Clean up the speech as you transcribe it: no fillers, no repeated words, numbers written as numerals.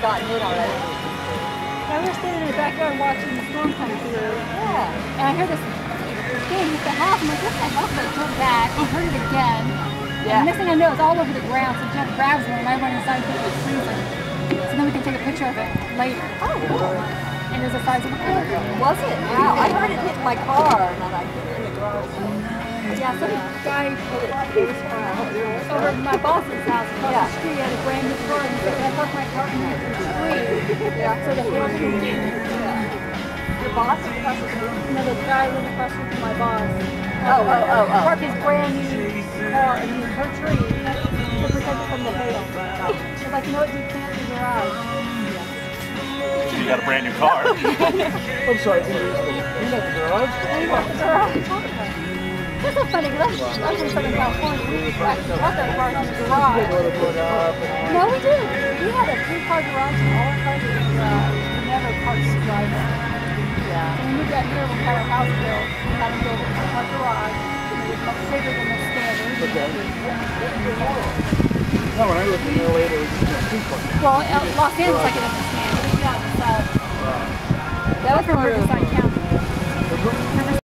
gotten in already. I was standing in the backyard watching the storm come through. Yeah. And I heard this thing hit the house. I'm like, what the hell? So I jumped back. I heard it again. Yeah. And the next thing I know, it's all over the ground. So Jeff grabs one and I run inside and put it in the freezer. So then we can take a picture of it later. Oh, cool. And it was the size of a quarter. Was it? Wow. I heard it hit my car and I hit it in the garage. Yeah, some guy over at my boss's house across the street had a brand new car and he said, I parked my car in the tree. Yeah. So the hail came in. Your boss is across the street? No, the guy living across the street from my boss. Oh. Parked his brand new car in her tree to protect it from the hail. She's like, no, you can't in the garage. So you got a brand new car. I'm sorry, you got the garage? We got the garage. That's so funny because I'm from Southern California. We actually got that car in the garage. No, we didn't. We had a 3-car garage and all our cars were in the garage. We never parked in the driveway. Yeah. When we moved out here, we had our house built. We had to build a garage. It was much bigger than the standard. Okay. No, when I lived in LA, there was just a 2-car. Well, Los Angeles, like it is the standard. Yeah, that was from Riverside County.